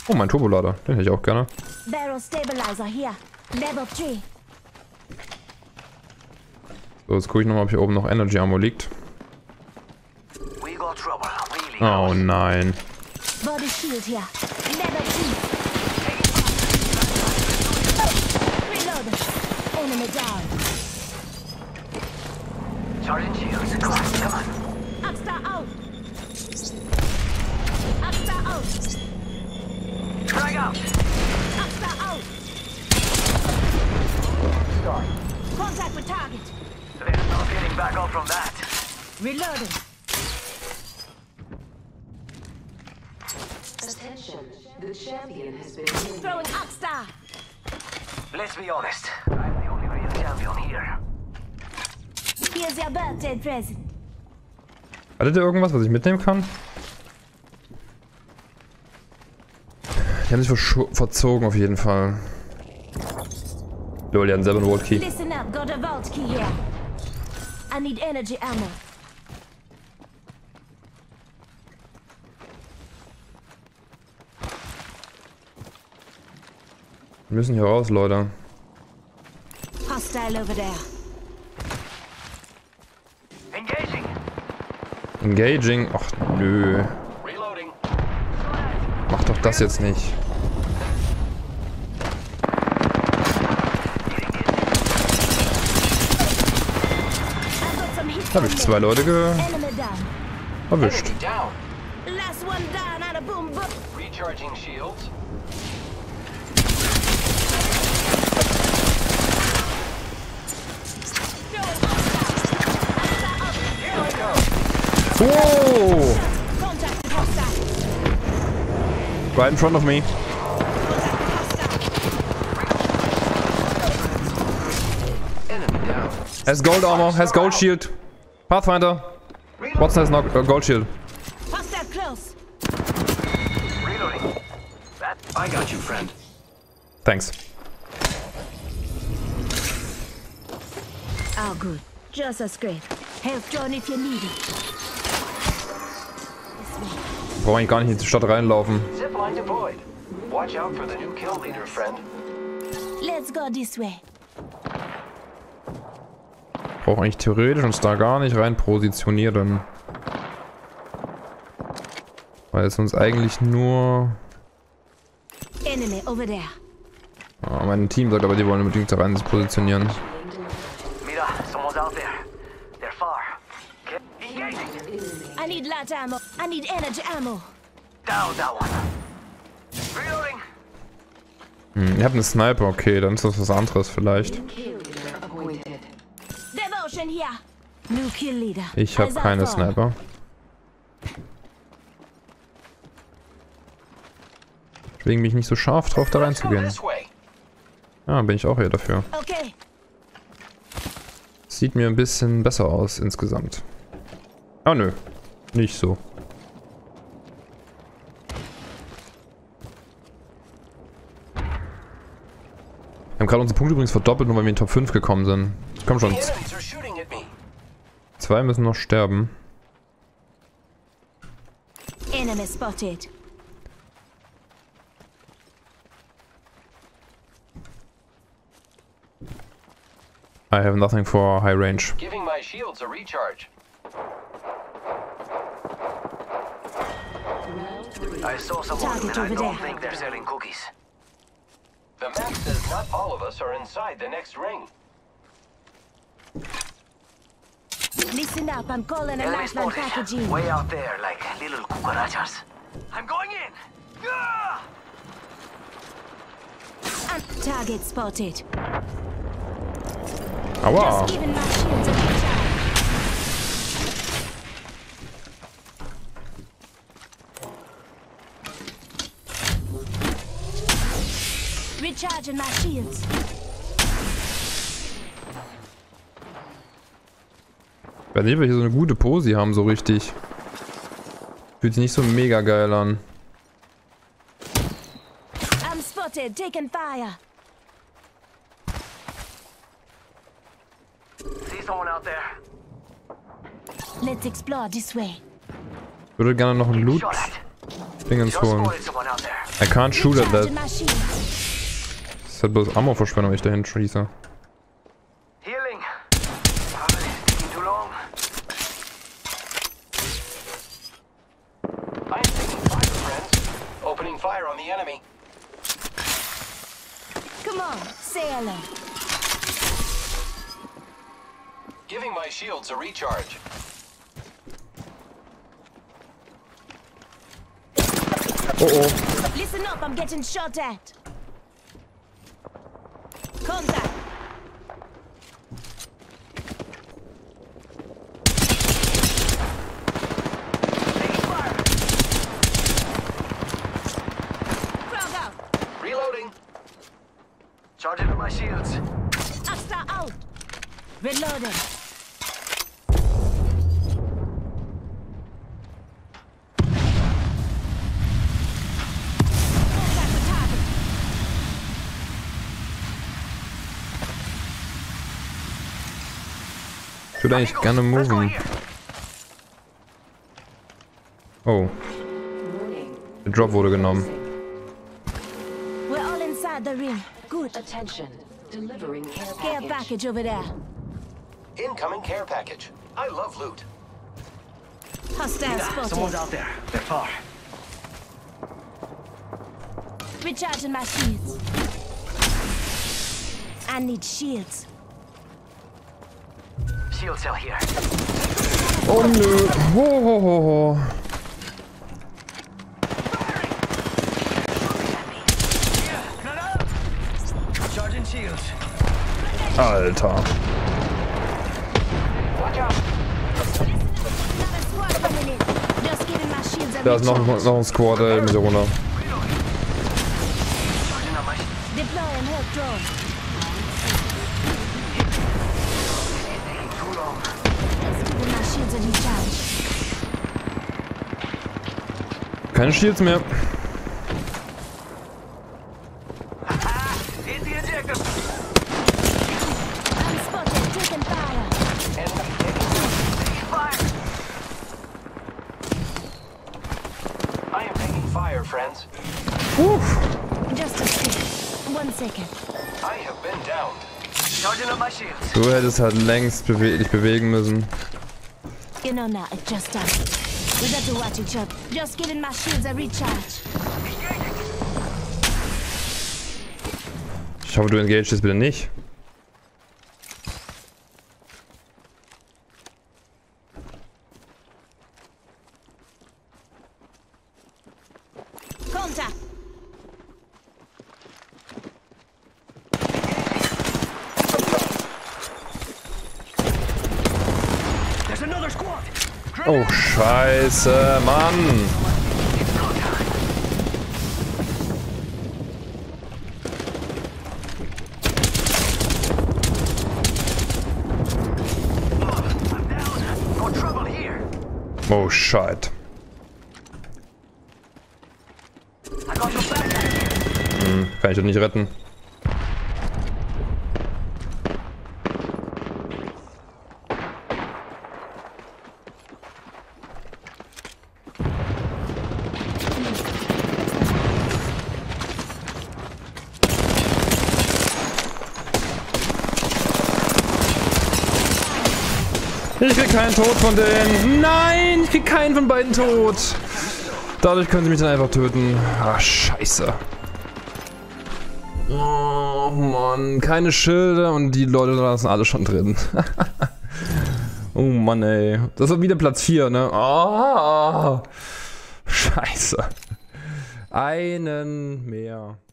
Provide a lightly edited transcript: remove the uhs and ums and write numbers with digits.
Oh, mein Turbolader. Den hätte ich auch gerne. Barrel stabilizer here. Level 3. So, jetzt gucke ich nochmal, ob hier oben noch Energy Ammo liegt. Oh nein. Body shield here. Level 3. Reload. Enemy down. Charging shields. Come on. Upstar out. Upstar out. Frag out. Upstar out. Start. Contact with target. There's no getting back up from that. Reloading. Attention, the champion has been killed. Throwing Upstar. Let's be honest. I'm the only real champion here. Here's your birthday present. Hattet ihr irgendwas, was ich mitnehmen kann? Die haben sich verzogen auf jeden Fall. Lol, die hatten selber einen Vault Key. Listen up, got a vault key here. I need energy ammo. Wir müssen hier raus, Leute. Hostile over there. Engaging. Engaging. Ach, nö. Reloading. Mach doch das jetzt nicht. I've got some hits Da habe on ich me. 2 Leute Enemy down. erwischt. Enemy down. Last one down and a boom boom. Recharging shields. Here we go. Oh! Contact with hostile. Right in front of me. Enemy down. Has gold armor, has gold shield. Pathfinder. Watson has no gold shield. Hostile close. Reloading. That I got you, friend. Thanks. Oh, good. Just as great. Help join if you need it. This way. Brauche eigentlich gar nicht in die Stadt reinlaufen. Zipline deployed. Watch out for the new kill leader, friend. Let's go this way. Brauche eigentlich theoretisch uns da gar nicht rein positionieren. Weil es uns eigentlich nur... Enemy over there. Ah, mein Team sagt aber, die wollen unbedingt da rein sich positionieren. Mira, someone's out there. They're far. Get engaging. I need light ammo. I need energy ammo. Down that one. Reloading. Ihr habt einen Sniper, okay, dann ist das was anderes vielleicht. Kill leader appointed. Devotion here. New kill leader. Ich habe Eyes out keine for. Sniper. Deswegen bin ich nicht so scharf drauf, da Let's go reinzugehen. this way. Ja, bin ich auch hier dafür. Okay. Sieht mir ein bisschen besser aus insgesamt. Ah, nö. Nicht so. Wir haben gerade unsere Punkte übrigens verdoppelt, nur weil wir in den Top 5 gekommen sind. Komm schon. The enemies are shooting at me. 2 müssen noch sterben. Enemy spotted. I have nothing for high range. Giving my shields a recharge. I saw someone Target and I over don't there. think they're selling cookies. The map says not all of us are inside the next ring. Listen up, I'm calling a Enemy lifeline spotted. packaging. Way out there, like little cucarachas. I'm going in. Ah! And target spotted. Aua! Just giving my shields a recharge. Recharging my shields. Ich weiß nicht, ob wir hier so eine gute Posi haben, so richtig. Fühlt sich nicht so mega geil an. I'm spotted, taking fire. See someone out there? Let's explore this way. Ich würde gerne noch einen Shot at. Loot-Dingens Just holen. spotted someone out there. I can't shoot at that. Recharging my shield. Das ist halt bloß Ammo-Verschwendung, wenn ich dahin schieße. Healing. Taking too long. I'm taking fire, friends. Opening fire on the enemy. Come on, say hello. Giving my shields a recharge. Oh oh. Listen up, I'm getting shot at. Contact. Frog out. Reloading. Charging up my shields. Asta out. Reloading. Contact the target. Ich würde eigentlich gerne moven. Oh, Warning. der Drop wurde genommen. We're all inside the ring. Good. Attention. Delivering care Care package. package over there. Incoming care package. I love loot. Hostile spotted. out there. They're far. Recharging my shields. I need shields. Shield cell here. Oh nö. Ho, ho, ho, ho. Charging shields. Alter. Watch out. Another squad coming in. Just giving my shields a Da ist recharge. noch ein Squad, mit der runter. Charging up my Deploying hawk drone. too long. Just giving my shields a recharge. Keine Shields mehr. Hit the ejector. I'm spotted. Taking fire. Enemy taking fire. I am taking fire, friends. Just a second. 1 second. I have been downed. Charging up my shields. Du hättest halt längst dich bewegen müssen. You know now, it just started. We got to watch each other. Just giving my shields a recharge. Ich hoffe, du engagest es bitte nicht. Contact. There's another squad. Oh, scheiße, Mann. I'm down. Got trouble here. Oh, shit. I got your back. Kann ich doch nicht retten. Ich krieg keinen Tod von denen. Nein, ich krieg keinen von beiden tot. Dadurch können sie mich dann einfach töten. Ah, scheiße. Oh Mann, keine Schilde und die Leute lassen alle schon drin. Oh Mann, ey. Das war wieder Platz 4, ne? Oh, scheiße. Einen mehr.